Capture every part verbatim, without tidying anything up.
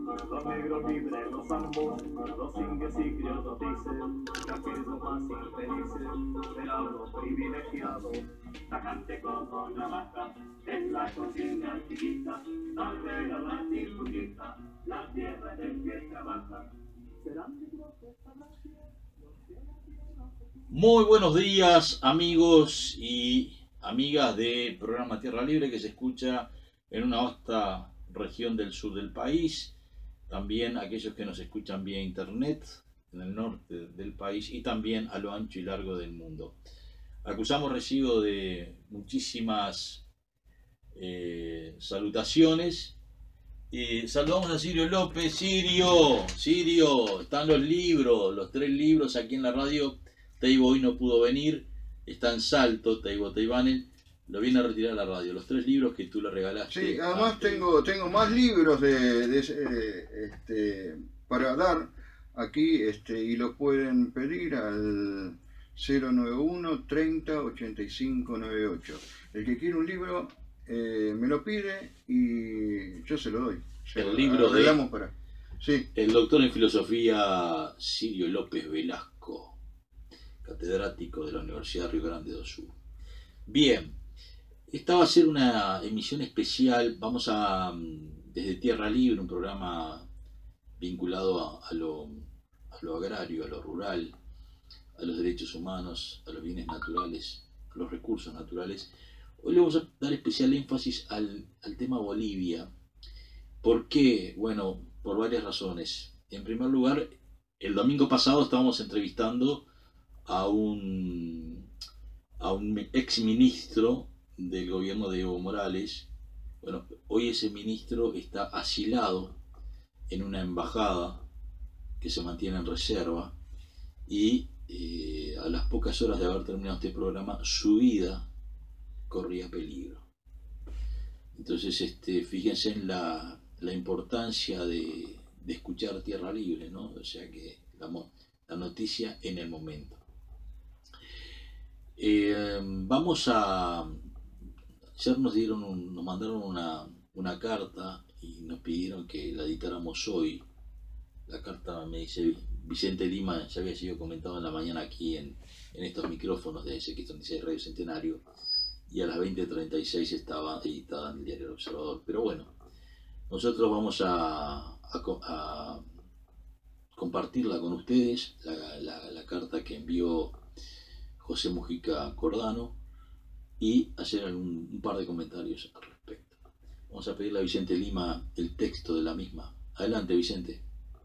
los negros libres, los zambos, los indios y criollos dicen que aquellos más infelices serán los privilegiados. Tajante como una vaca, en la cocina chiquita, al ver a la tirpujita, la tierra del que trabaja. Serán negros esta gracia, los que la tierra se quita. Muy buenos días, amigos y amigas de programa Tierra Libre, que se escucha en una vasta región del sur del país, también aquellos que nos escuchan vía internet en el norte del país y también a lo ancho y largo del mundo. Acusamos recibo de muchísimas eh, salutaciones. Eh, saludamos a Sirio López. Sirio, Sirio, están los libros, los tres libros aquí en la radio. Teibo hoy no pudo venir, está en Salto, Teibo Teibanen, lo viene a retirar a la radio. Los tres libros que tú le regalaste. Sí, además tengo, tengo más libros de, de, de, este, para dar aquí este, y los pueden pedir al cero nueve uno treinta ochenta y cinco noventa y ocho. El que quiere un libro eh, me lo pide y yo se lo doy. Se El lo libro de para. Sí. el doctor en filosofía Sirio López Velasco, catedrático de la Universidad de Río Grande do Sul. Bien, esta va a ser una emisión especial. Vamos a, desde Tierra Libre, un programa vinculado a, a, lo, a lo agrario, a lo rural, a los derechos humanos, a los bienes naturales, a los recursos naturales. Hoy le vamos a dar especial énfasis al, al tema Bolivia. ¿Por qué? Bueno, por varias razones. En primer lugar, el domingo pasado estábamos entrevistando a un, a un ex ministro del gobierno de Evo Morales. Bueno, hoy ese ministro está asilado en una embajada que se mantiene en reserva y eh, a las pocas horas de haber terminado este programa, su vida corría peligro. Entonces, este, fíjense en la, la importancia de, de escuchar Tierra Libre, ¿no? O sea que la, la noticia en el momento. Eh, vamos a... Ayer nos, dieron un, nos mandaron una, una carta y nos pidieron que la editáramos hoy. La carta, me dice Vicente Lima, ya había sido comentado en la mañana aquí en, en estos micrófonos de X treinta y seis Radio Centenario, y a las veinte treinta y seis estaba editada en el diario El Observador. Pero bueno, nosotros vamos a, a, a compartirla con ustedes, la, la, la carta que envió José Mujica Cordano, y hacer un, un par de comentarios al respecto. Vamos a pedirle a Vicente Lima el texto de la misma. Adelante, Vicente.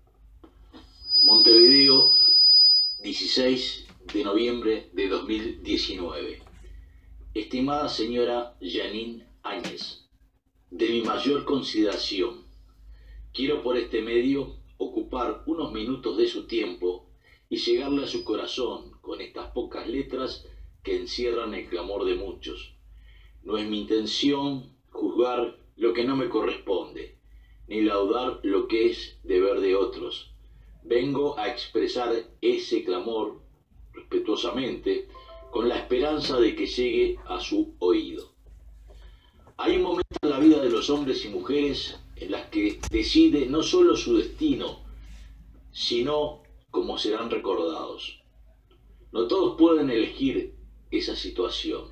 Montevideo, dieciséis de noviembre de dos mil diecinueve. Estimada señora Janine Áñez, de mi mayor consideración, quiero por este medio ocupar unos minutos de su tiempo y llegarle a su corazón con estas pocas letras que encierran el clamor de muchos. No es mi intención juzgar lo que no me corresponde, ni laudar lo que es deber de otros. Vengo a expresar ese clamor respetuosamente, con la esperanza de que llegue a su oído. Hay un momento en la vida de los hombres y mujeres en las que decide no solo su destino, sino cómo serán recordados. No todos pueden elegir esa situación.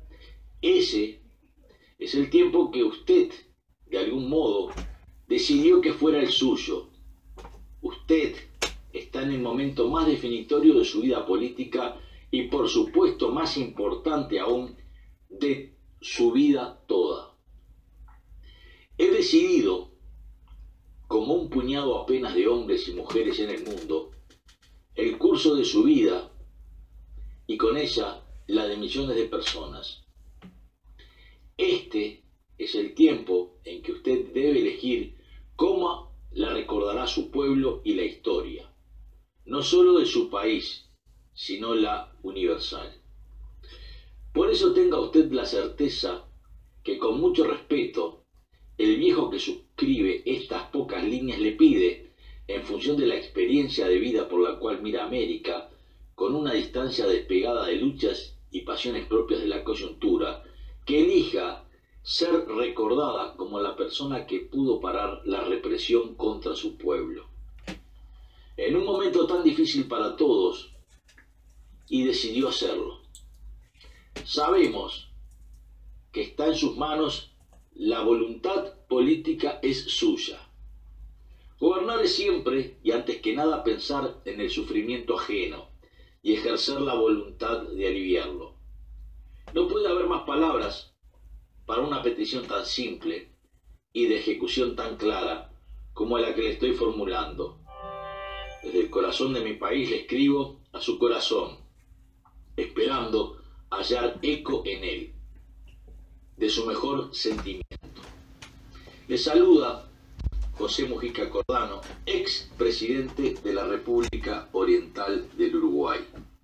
Ese es el tiempo que usted, de algún modo, decidió que fuera el suyo. Usted está en el momento más definitorio de su vida política y, por supuesto, más importante aún, de su vida toda. He decidido, como un puñado apenas de hombres y mujeres en el mundo, el curso de su vida y con ella la de millones de personas. Este es el tiempo en que usted debe elegir cómo la recordará su pueblo y la historia, no solo de su país, sino la universal. Por eso tenga usted la certeza que, con mucho respeto, el viejo que suscribe estas pocas líneas le pide, en función de la experiencia de vida por la cual mira América, con una distancia despegada de luchas y pasiones propias de la coyuntura, que elija ser recordada como la persona que pudo parar la represión contra su pueblo. En un momento tan difícil para todos, y decidió hacerlo. Sabemos que está en sus manos, la voluntad política es suya. Gobernar es siempre y antes que nada pensar en el sufrimiento ajeno y ejercer la voluntad de aliviarlo. No puede haber más palabras para una petición tan simple y de ejecución tan clara como la que le estoy formulando. Desde el corazón de mi país le escribo a su corazón, esperando hallar eco en él, de su mejor sentimiento. Le saluda José Mujica Cordano, ex presidente de la República Oriental del Uruguay.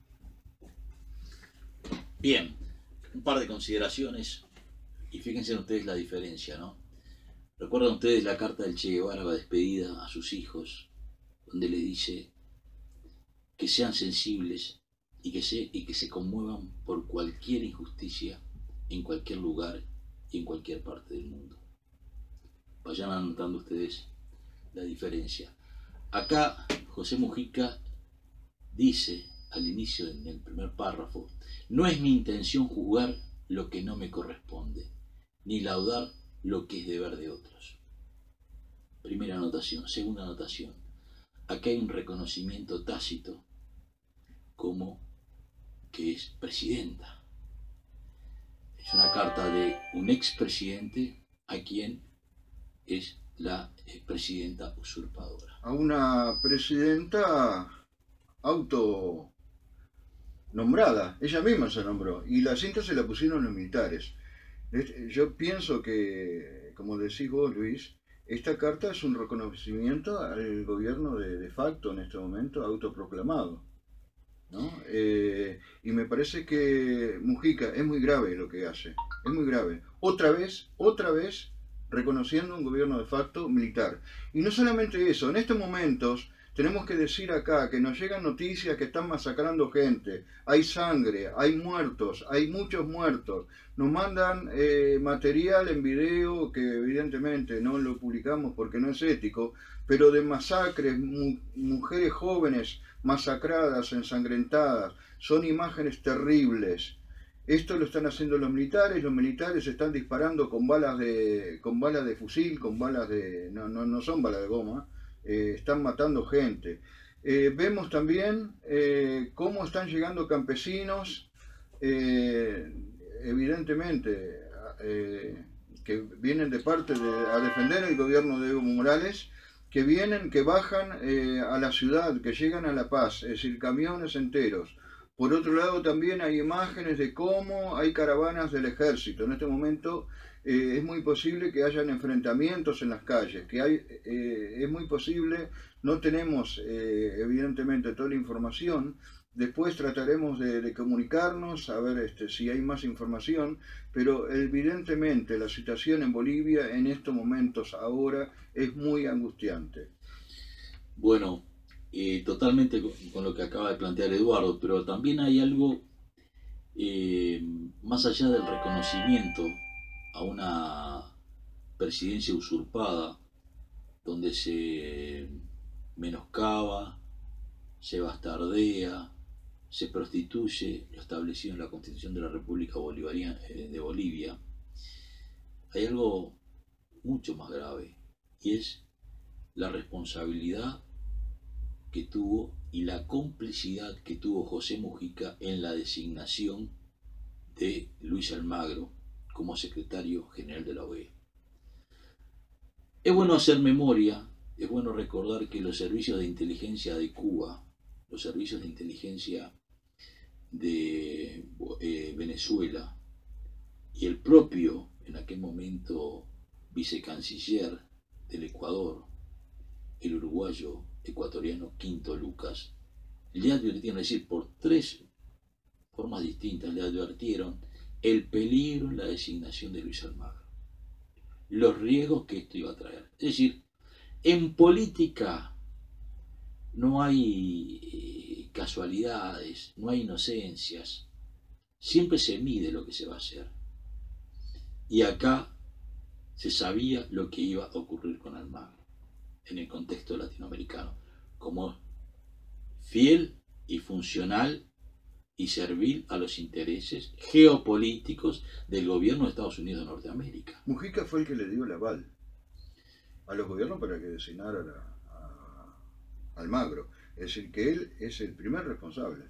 Bien, un par de consideraciones y fíjense ustedes la diferencia, ¿no? ¿Recuerdan ustedes la carta del Che Guevara de despedida a sus hijos, donde le dice que sean sensibles y que se, y que se conmuevan por cualquier injusticia en cualquier lugar y en cualquier parte del mundo? Vayan anotando ustedes la diferencia. Acá José Mujica dice al inicio, en el primer párrafo, no es mi intención juzgar lo que no me corresponde, ni laudar lo que es deber de otros. Primera anotación. Segunda anotación. Acá hay un reconocimiento tácito como que es presidenta. Es una carta de un expresidente a quien es la presidenta usurpadora. A una presidenta autonombrada, ella misma se nombró, y la cinta se la pusieron los militares. Yo pienso que, como decís vos, Luis, esta carta es un reconocimiento al gobierno de, de facto en este momento autoproclamado, ¿no? Eh, y me parece que Mujica es muy grave lo que hace, es muy grave. Otra vez, otra vez, reconociendo un gobierno de facto militar. Y no solamente eso, en estos momentos tenemos que decir acá que nos llegan noticias que están masacrando gente, hay sangre, hay muertos, hay muchos muertos, nos mandan eh, material en video que evidentemente no lo publicamos porque no es ético, pero de masacres, mu mujeres jóvenes masacradas, ensangrentadas, son imágenes terribles. Esto lo están haciendo los militares, los militares están disparando con balas de, con balas de fusil, con balas de, no, no, no son balas de goma, eh, están matando gente. Eh, vemos también eh, cómo están llegando campesinos, eh, evidentemente, eh, que vienen de parte de, a defender el gobierno de Evo Morales, que vienen, que bajan eh, a la ciudad, que llegan a La Paz, es decir, camiones enteros. Por otro lado, también hay imágenes de cómo hay caravanas del ejército. En este momento eh, es muy posible que hayan enfrentamientos en las calles, que hay, eh, es muy posible, no tenemos eh, evidentemente toda la información. Después trataremos de, de comunicarnos, a ver este, si hay más información, pero evidentemente la situación en Bolivia en estos momentos ahora es muy angustiante. Bueno, Eh, totalmente con, con lo que acaba de plantear Eduardo, pero también hay algo eh, más allá del reconocimiento a una presidencia usurpada, donde se menoscaba, se bastardea, se prostituye lo establecido en la Constitución de la República Bolivariana eh, de Bolivia. Hay algo mucho más grave, y es la responsabilidad que tuvo y la complicidad que tuvo José Mujica en la designación de Luis Almagro como secretario general de la O E A. Es bueno hacer memoria, es bueno recordar que los servicios de inteligencia de Cuba, los servicios de inteligencia de eh, Venezuela y el propio, en aquel momento, vicecanciller del Ecuador, el uruguayo ecuatoriano Quinto Lucas, le advirtieron, es decir, por tres formas distintas, le advirtieron el peligro en la designación de Luis Almagro, los riesgos que esto iba a traer. Es decir, en política no hay eh, casualidades, no hay inocencias, siempre se mide lo que se va a hacer. Y acá se sabía lo que iba a ocurrir con Almagro en el contexto latinoamericano, como fiel y funcional y servil a los intereses geopolíticos del gobierno de Estados Unidos de Norteamérica. Mujica fue el que le dio el aval a los gobiernos para que designaran a, a Almagro. Es decir, que él es el primer responsable.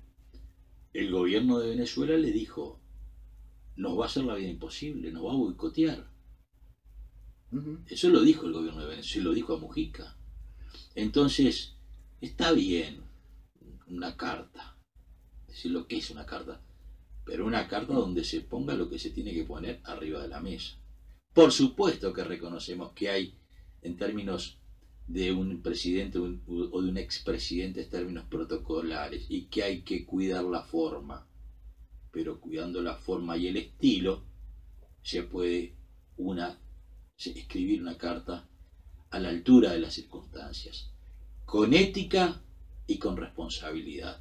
El gobierno de Venezuela le dijo, nos va a hacer la vida imposible, nos va a boicotear. Uh-huh. Eso lo dijo el gobierno de Venezuela, lo dijo a Mujica. Entonces, está bien una carta, decir lo que es una carta, pero una carta donde se ponga lo que se tiene que poner arriba de la mesa. Por supuesto que reconocemos que hay, en términos de un presidente o de un expresidente, en términos protocolares, y que hay que cuidar la forma, pero cuidando la forma y el estilo, se puede una, escribir una carta a la altura de las circunstancias, con ética y con responsabilidad.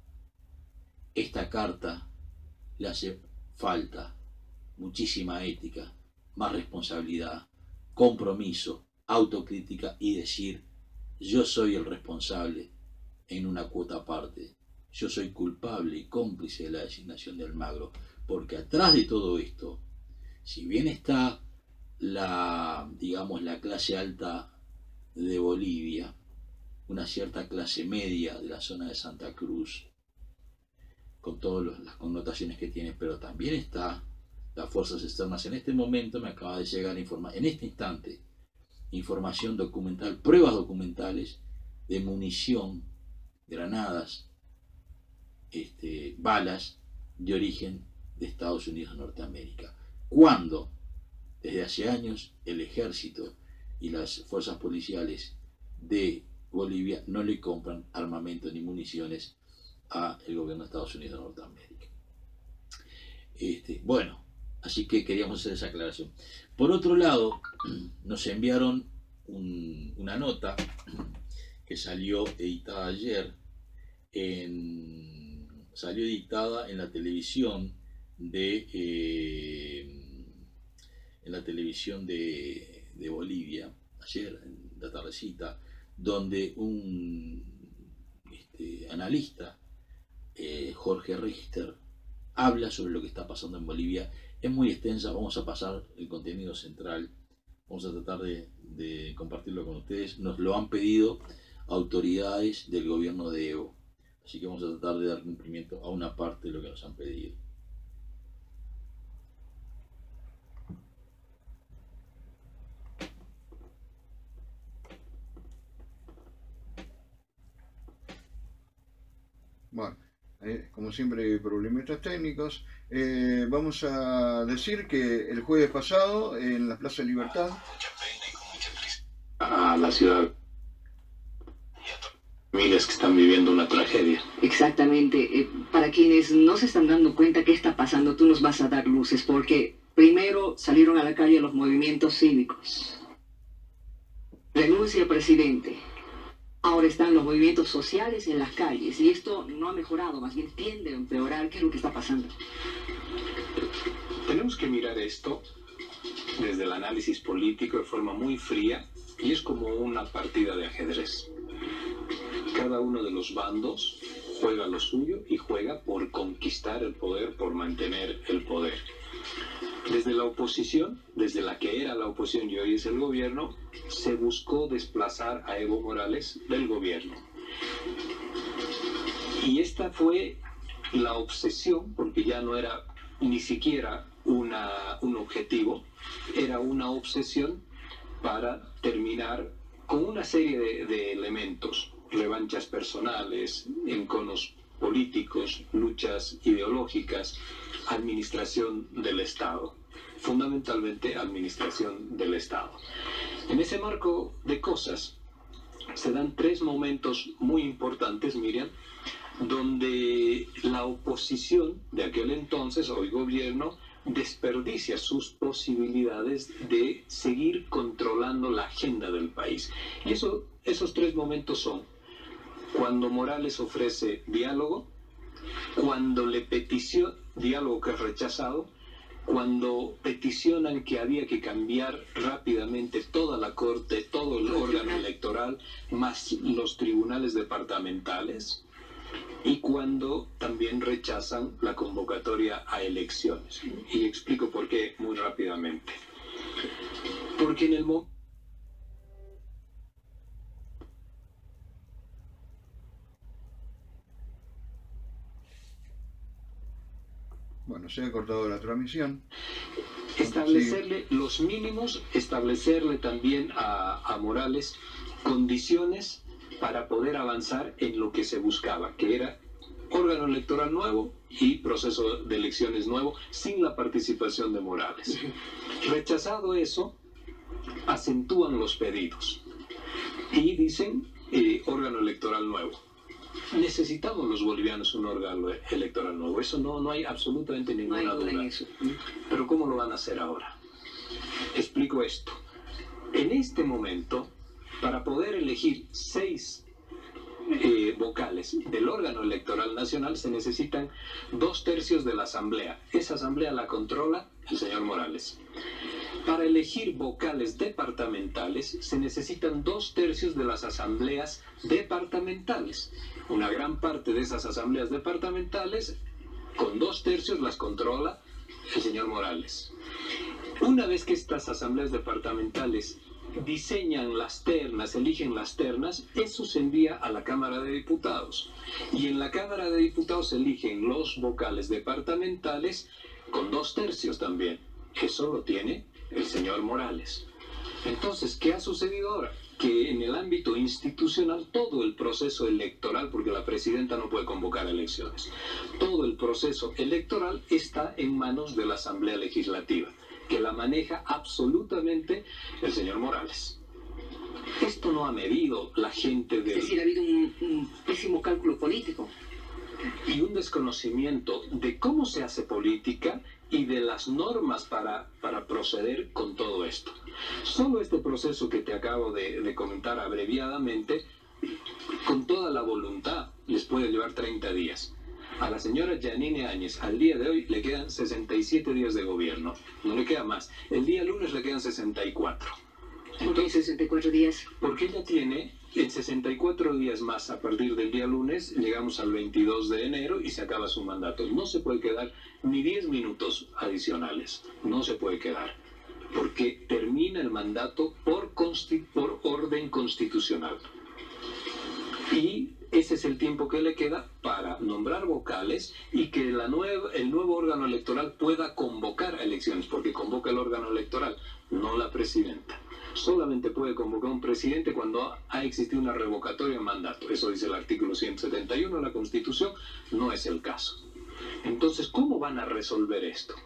Esta carta le hace falta muchísima ética, más responsabilidad, compromiso, autocrítica y decir, yo soy el responsable en una cuota aparte, yo soy culpable y cómplice de la designación de Almagro, porque atrás de todo esto, si bien está la, digamos, la clase alta de Bolivia, una cierta clase media de la zona de Santa Cruz, con todas las connotaciones que tiene, pero también está las fuerzas externas. En este momento me acaba de llegar informa en este instante información documental, pruebas documentales de munición, granadas, este, balas de origen de Estados Unidos de Norteamérica. Cuando desde hace años el ejército y las fuerzas policiales de Bolivia no le compran armamento ni municiones al gobierno de Estados Unidos de Norteamérica. Este, bueno, así que queríamos hacer esa aclaración. Por otro lado, nos enviaron un, una nota que salió editada ayer, en, salió editada en la televisión de eh, en la televisión de, de Bolivia, ayer en la tardecita, donde un este, analista, eh, Jorge Richter, habla sobre lo que está pasando en Bolivia. Es muy extensa, vamos a pasar el contenido central, vamos a tratar de, de compartirlo con ustedes. Nos lo han pedido autoridades del gobierno de Evo, así que vamos a tratar de dar cumplimiento a una parte de lo que nos han pedido. Bueno, eh, como siempre hay problemitas técnicos. Eh, vamos a decir que el jueves pasado en la Plaza Libertad, a la ciudad, familias que están viviendo una tragedia. Exactamente. Eh, para quienes no se están dando cuenta qué está pasando, tú nos vas a dar luces, porque primero salieron a la calle los movimientos cívicos. Renuncia el presidente. Ahora están los movimientos sociales en las calles, y esto no ha mejorado, más bien tiende a empeorar. ¿Qué es lo que está pasando? Tenemos que mirar esto desde el análisis político de forma muy fría, y es como una partida de ajedrez. Cada uno de los bandos juega lo suyo y juega por conquistar el poder, por mantener el poder. Desde la oposición, desde la que era la oposición y hoy es el gobierno, se buscó desplazar a Evo Morales del gobierno. Y esta fue la obsesión, porque ya no era ni siquiera una, un objetivo, era una obsesión para terminar con una serie de, de elementos, revanchas personales, enconos políticos, luchas ideológicas, administración del Estado, fundamentalmente administración del Estado. En ese marco de cosas se dan tres momentos muy importantes, Miriam, donde la oposición de aquel entonces, hoy gobierno, desperdicia sus posibilidades de seguir controlando la agenda del país. Y eso, esos tres momentos son cuando Morales ofrece diálogo, cuando le petició diálogo que es rechazado, cuando peticionan que había que cambiar rápidamente toda la corte, todo el órgano electoral, más los tribunales departamentales, y cuando también rechazan la convocatoria a elecciones. Y explico por qué muy rápidamente. Porque en el momento Bueno, se ha cortado la transmisión. establecerle los mínimos, establecerle también a, a Morales condiciones para poder avanzar en lo que se buscaba, que era órgano electoral nuevo y proceso de elecciones nuevo, sin la participación de Morales. Rechazado eso, acentúan los pedidos y dicen eh, órgano electoral nuevo. Necesitamos los bolivianos un órgano electoral nuevo, eso no, no hay absolutamente ninguna No hay duda duda. en eso. Pero ¿cómo lo van a hacer ahora? Explico esto. En este momento, para poder elegir seis eh, vocales del órgano electoral nacional, se necesitan dos tercios de la asamblea. Esa asamblea la controla el señor Morales. Para elegir vocales departamentales se necesitan dos tercios de las asambleas departamentales. Una gran parte de esas asambleas departamentales, con dos tercios, las controla el señor Morales. Una vez que estas asambleas departamentales diseñan las ternas, eligen las ternas, eso se envía a la Cámara de Diputados. Y en la Cámara de Diputados se eligen los vocales departamentales con dos tercios también. Eso lo tiene el señor Morales. Entonces, ¿qué ha sucedido ahora? Que en el ámbito institucional todo el proceso electoral, porque la presidenta no puede convocar elecciones, todo el proceso electoral está en manos de la Asamblea Legislativa, que la maneja absolutamente el señor Morales. Esto no ha medido la gente del... Es decir, ha habido un, un pésimo cálculo político. y un desconocimiento de cómo se hace política y de las normas para, para proceder con todo esto. Solo este proceso que te acabo de, de comentar abreviadamente, con toda la voluntad, les puede llevar treinta días. A la señora Yanine Áñez, al día de hoy, le quedan sesenta y siete días de gobierno. No le queda más. El día lunes le quedan sesenta y cuatro. ¿Por qué sesenta y cuatro días? Porque ella tiene, en sesenta y cuatro días más, a partir del día lunes, llegamos al veintidós de enero y se acaba su mandato. No se puede quedar ni diez minutos adicionales. No se puede quedar. Porque termina el mandato por, consti- por orden constitucional. Y ese es el tiempo que le queda para nombrar vocales y que la nueva, el nuevo órgano electoral pueda convocar a elecciones, porque convoca el órgano electoral, no la presidenta. Solamente puede convocar un presidente cuando ha existido una revocatoria de mandato. Eso dice el artículo ciento setenta y uno de la Constitución, no es el caso. Entonces, ¿cómo van a resolver esto?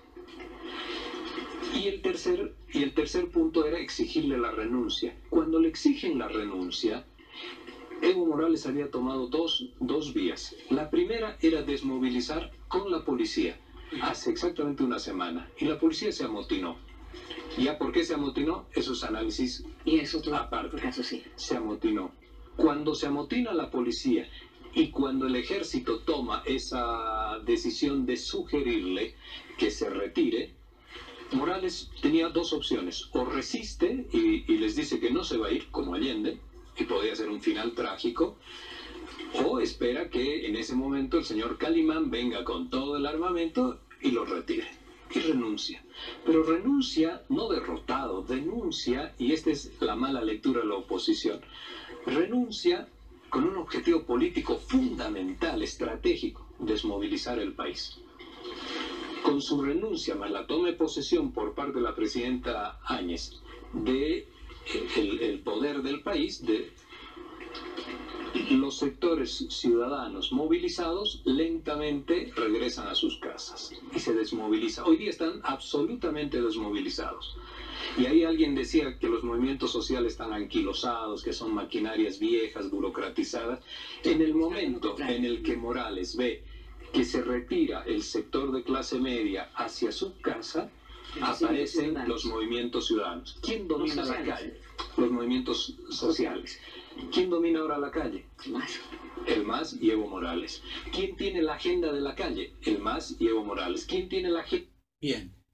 Y el tercer, y el tercer punto era exigirle la renuncia. Cuando le exigen la renuncia, Evo Morales había tomado dos, dos vías. La primera era desmovilizar con la policía, hace exactamente una semana, y la policía se amotinó. ¿Ya por qué se amotinó? Eso es análisis Y es otro, aparte. otro caso, sí. Se amotinó. Cuando se amotina la policía y cuando el ejército toma esa decisión de sugerirle que se retire, Morales tenía dos opciones. O resiste y, y les dice que no se va a ir, como Allende, y podría ser un final trágico, o espera que en ese momento el señor Calimán venga con todo el armamento y lo retire. Y renuncia. Pero renuncia no derrotado, denuncia, y esta es la mala lectura de la oposición, renuncia con un objetivo político fundamental, estratégico, desmovilizar el país. Con su renuncia, más la toma de posesión por parte de la presidenta Áñez de el, el poder del país, de los sectores ciudadanos movilizados lentamente regresan a sus casas y se desmoviliza. Hoy día están absolutamente desmovilizados. Y ahí alguien decía que los movimientos sociales están anquilosados, que son maquinarias viejas, burocratizadas. En el momento en el que Morales ve que se retira el sector de clase media hacia su casa, aparecen los movimientos ciudadanos. ¿Quién domina la calle? Los movimientos sociales. ¿Quién domina ahora la calle? El MAS. El MAS y Evo Morales. ¿Quién tiene la agenda de la calle? El MAS y Evo Morales. ¿Quién tiene la agenda? Bien,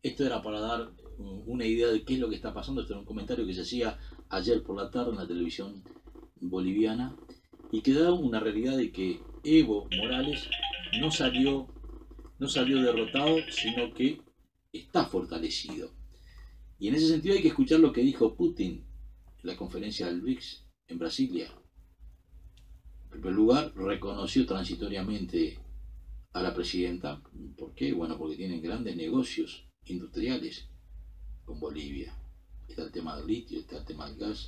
esto era para dar una idea de qué es lo que está pasando. Esto era un comentario que se hacía ayer por la tarde en la televisión boliviana y que da una realidad de que Evo Morales no salió, no salió derrotado, sino que está fortalecido. Y en ese sentido hay que escuchar lo que dijo Putin en la conferencia del B R I C S en Brasilia. En primer lugar, reconoció transitoriamente a la presidenta. ¿Por qué? Bueno, porque tienen grandes negocios industriales con Bolivia. Está el tema del litio, está el tema del gas,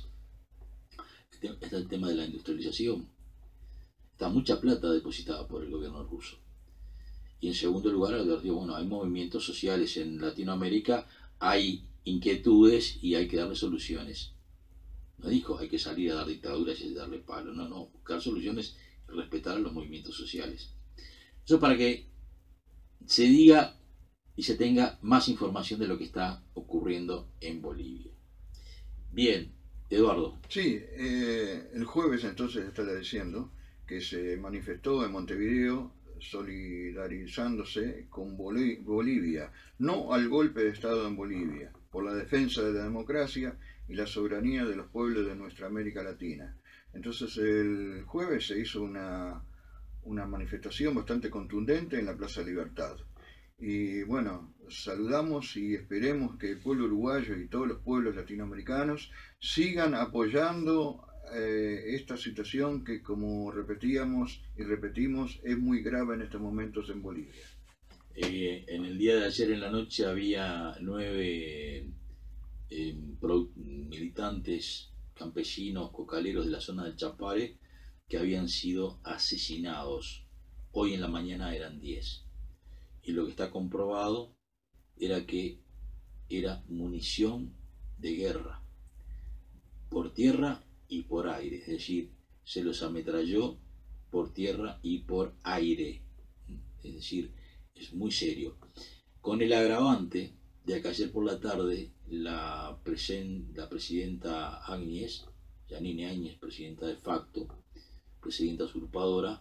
está el tema de la industrialización. Está mucha plata depositada por el gobierno ruso. Y en segundo lugar, advirtió, bueno, hay movimientos sociales en Latinoamérica, hay inquietudes y hay que darle soluciones. No dijo, hay que salir a dar dictaduras y darle palo. No, no, buscar soluciones y respetar los movimientos sociales. Eso para que se diga y se tenga más información de lo que está ocurriendo en Bolivia. Bien, Eduardo. Sí, eh, el jueves entonces estaba diciendo que se manifestó en Montevideo solidarizándose con Bolí- Bolivia, no al golpe de Estado en Bolivia, por la defensa de la democracia y la soberanía de los pueblos de nuestra América Latina. Entonces el jueves se hizo una, una manifestación bastante contundente en la Plaza Libertad. Y bueno, saludamos y esperemos que el pueblo uruguayo y todos los pueblos latinoamericanos sigan apoyando eh, esta situación que, como repetíamos y repetimos, es muy grave en estos momentos en Bolivia. Eh, en el día de ayer en la noche había nueve eh, pro, militantes campesinos, cocaleros de la zona del Chapare que habían sido asesinados. Hoy en la mañana eran diez. Y lo que está comprobado era que era munición de guerra, por tierra y por aire, es decir, se los ametralló por tierra y por aire, es decir, es muy serio. Con el agravante de que ayer por la tarde la, presen, la presidenta Áñez, Yanine Áñez, presidenta de facto, presidenta usurpadora,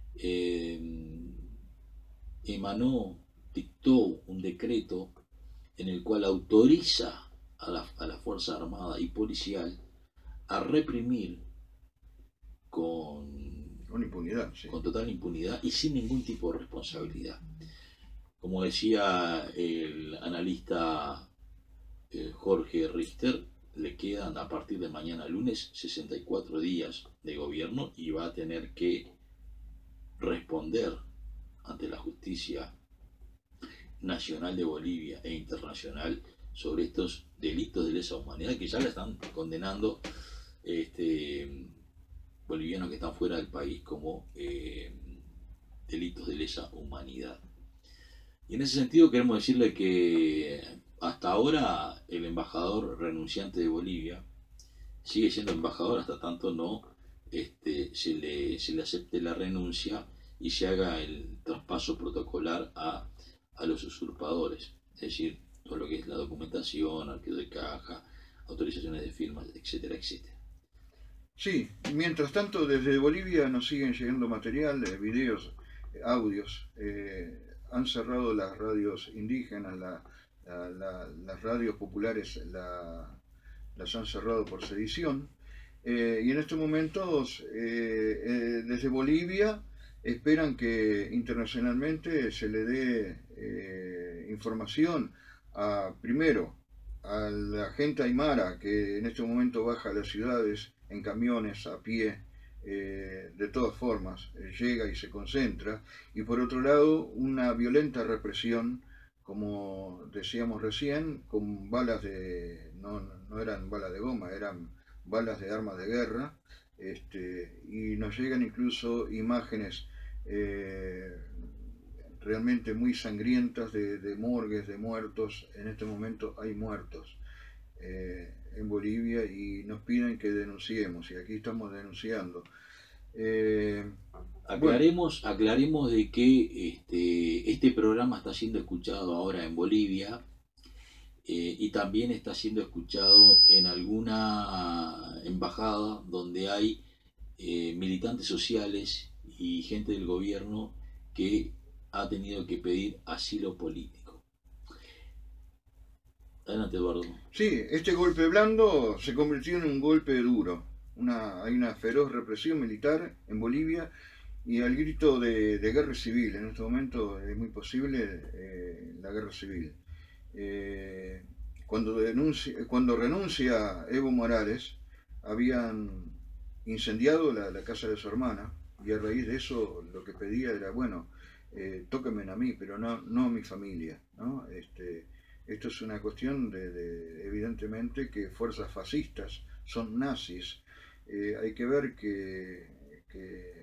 eh, emanó, dictó un decreto en el cual autoriza a la, a la Fuerza Armada y Policial a reprimir con, con impunidad, sí. con total impunidad y sin ningún tipo de responsabilidad. Como decía el analista eh, Jorge Richter, le quedan a partir de mañana lunes sesenta y cuatro días de gobierno y va a tener que responder ante la justicia nacional de Bolivia e internacional sobre estos delitos de lesa humanidad que ya la están condenando este, bolivianos que están fuera del país como eh, delitos de lesa humanidad. Y en ese sentido queremos decirle que hasta ahora el embajador renunciante de Bolivia sigue siendo embajador hasta tanto no este, se, le, se le acepte la renuncia y se haga el traspaso protocolar a, a los usurpadores, es decir, todo lo que es la documentación, arqueo de caja, autorizaciones de firmas, etcétera, etcétera. Sí, mientras tanto desde Bolivia nos siguen llegando material, eh, videos, eh, audios. Eh, han cerrado las radios indígenas, la, la, la, las radios populares la, las han cerrado por sedición. Eh, y en estos momentos, eh, eh, desde Bolivia, esperan que internacionalmente se le dé eh, información a, primero, a la gente aymara que en este momento baja a las ciudades en camiones, a pie, eh, de todas formas, eh, llega y se concentra, y por otro lado una violenta represión, como decíamos recién, con balas de, no, no eran balas de goma, eran balas de armas de guerra, este, y nos llegan incluso imágenes eh, realmente muy sangrientas de, de morgues, de muertos. En este momento hay muertos eh, en Bolivia y nos piden que denunciemos, y aquí estamos denunciando. Eh, aclaremos, bueno. aclaremos de que este, este programa está siendo escuchado ahora en Bolivia eh, y también está siendo escuchado en alguna embajada donde hay eh, militantes sociales y gente del gobierno que ha tenido que pedir asilo político. Adelante, Eduardo. Sí, este golpe blando se convirtió en un golpe duro. Una, hay una feroz represión militar en Bolivia y al grito de, de guerra civil. En este momento es muy posible eh, la guerra civil. Eh, cuando, denuncia, cuando renuncia Evo Morales, habían incendiado la, la casa de su hermana y a raíz de eso lo que pedía era, bueno, eh, tóquenme a mí, pero no, no a mi familia, ¿no? Este, esto es una cuestión de, de, evidentemente, que fuerzas fascistas son nazis. Eh, hay que ver que, que,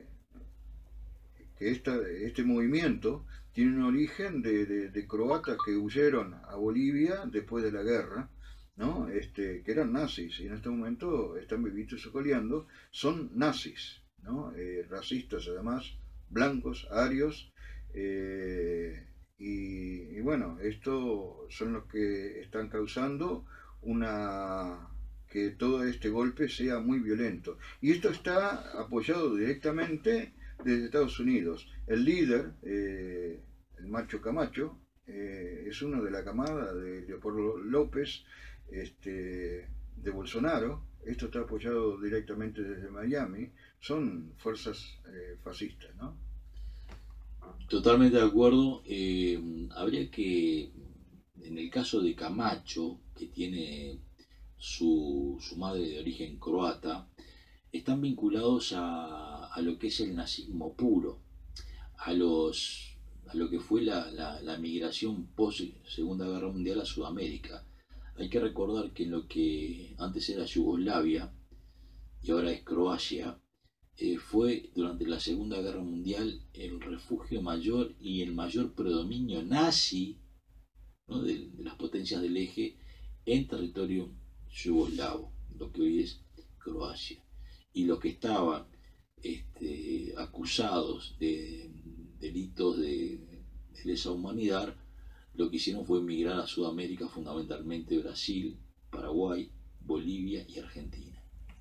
que esta, este movimiento tiene un origen de, de, de croatas que huyeron a Bolivia después de la guerra, ¿no? Este, que eran nazis, y en este momento están vivitos y coleando, son nazis, ¿no? Eh, racistas además, blancos, arios, eh, y, y bueno, estos son los que están causando una que todo este golpe sea muy violento. Y esto está apoyado directamente desde Estados Unidos. El líder, eh, el macho Camacho, eh, es uno de la camada de Leopoldo López, este, de Bolsonaro. Esto está apoyado directamente desde Miami. Son fuerzas eh, fascistas, ¿no? Totalmente de acuerdo. Eh, habría que, en el caso de Camacho, que tiene su, su madre de origen croata, están vinculados a, a lo que es el nazismo puro, a, los, a lo que fue la, la, la migración post Segunda Guerra Mundial a Sudamérica. Hay que recordar que en lo que antes era Yugoslavia y ahora es Croacia, eh, fue durante la Segunda Guerra Mundial el refugio mayor y el mayor predominio nazi, ¿no?, de, de las potencias del eje en territorio yugoslavo, lo que hoy es Croacia. Y los que estaban este, acusados de delitos de, de lesa humanidad, lo que hicieron fue emigrar a Sudamérica, fundamentalmente Brasil, Paraguay, Bolivia y Argentina.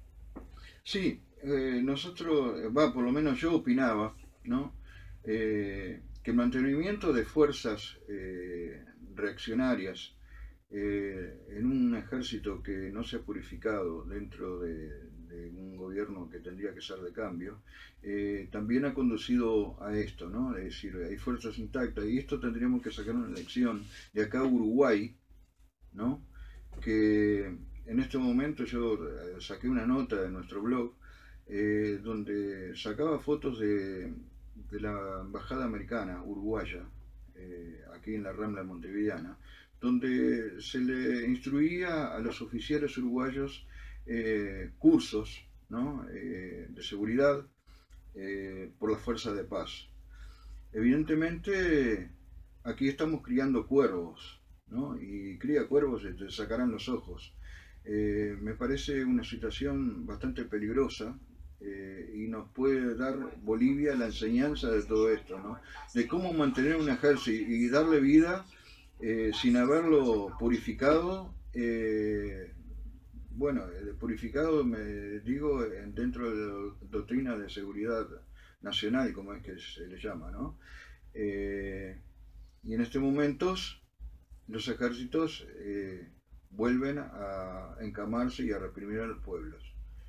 Sí, eh, nosotros, va, por lo menos yo opinaba, ¿no? Eh, que el mantenimiento de fuerzas eh, reaccionarias eh, en un ejército que no se ha purificado dentro de, de un gobierno que tendría que ser de cambio, eh, también ha conducido a esto, ¿no? Es decir, hay fuerzas intactas, y esto tendríamos que sacar una lección de acá a Uruguay, ¿no? Que en este momento yo saqué una nota de nuestro blog eh, donde sacaba fotos de, de la embajada americana uruguaya, eh, aquí en la Rambla montevideana, donde se le instruía a los oficiales uruguayos eh, cursos, ¿no?, eh, de seguridad eh, por las fuerzas de paz. Evidentemente aquí estamos criando cuervos, ¿no? Y cría cuervos y te sacarán los ojos. Eh, me parece una situación bastante peligrosa eh, y nos puede dar Bolivia la enseñanza de todo esto, ¿no? De cómo mantener un ejército y darle vida eh, sin haberlo purificado. Eh, bueno, purificado me digo dentro de la doctrina de seguridad nacional, como es que se le llama, ¿no? Eh, y en estos momentos los ejércitos eh, vuelven a encamarse y a reprimir a los pueblos.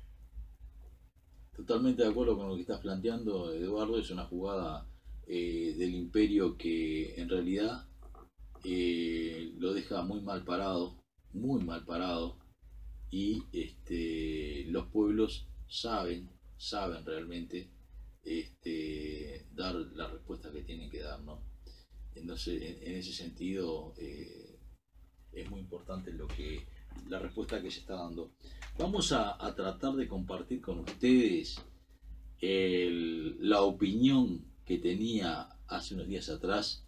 Totalmente de acuerdo con lo que estás planteando, Eduardo. Es una jugada eh, del imperio que en realidad eh, lo deja muy mal parado, muy mal parado, y este, los pueblos saben, saben realmente este, dar la respuesta que tienen que dar, ¿no? Entonces, en, en ese sentido, eh, es muy importante lo que, la respuesta que se está dando. Vamos a, a tratar de compartir con ustedes el, la opinión que tenía hace unos días atrás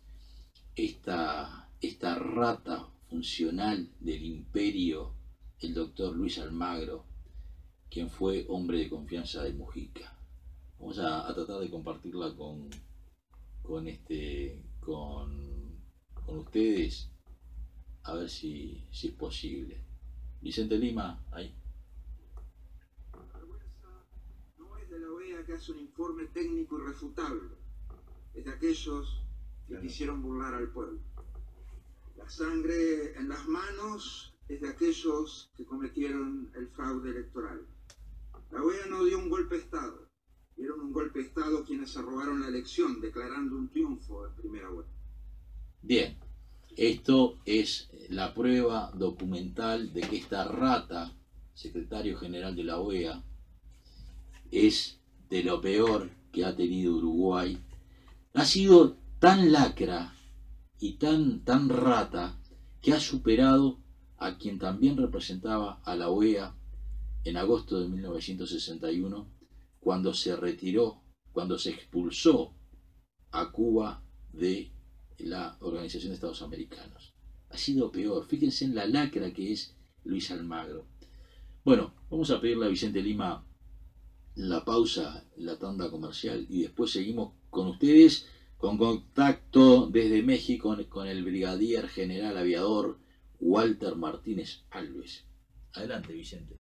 esta, esta rata funcional del imperio, el doctor Luis Almagro, quien fue hombre de confianza de Mujica. Vamos a, a tratar de compartirla con, con, este, con, con ustedes, a ver si, si es posible. Vicente Lima, ahí. La vergüenza no es de la O E A, que hace un informe técnico irrefutable, es de aquellos que Claro. quisieron burlar al pueblo. La sangre en las manos es de aquellos que cometieron el fraude electoral. La O E A no dio un golpe de Estado. Dieron un golpe de Estado quienes se robaron la elección, declarando un triunfo en primera vuelta. Bien, esto es la prueba documental de que esta rata, secretario general de la O E A, es de lo peor que ha tenido Uruguay. Ha sido tan lacra y tan, tan rata que ha superado a quien también representaba a la O E A en agosto de mil novecientos sesenta y uno, cuando se retiró, cuando se expulsó a Cuba de la Organización de Estados Americanos. Ha sido peor. Fíjense en la lacra que es Luis Almagro. Bueno, vamos a pedirle a Vicente Lima la pausa, la tanda comercial, y después seguimos con ustedes, con contacto desde México con el brigadier general aviador Walter Martínez Alves. Adelante, Vicente.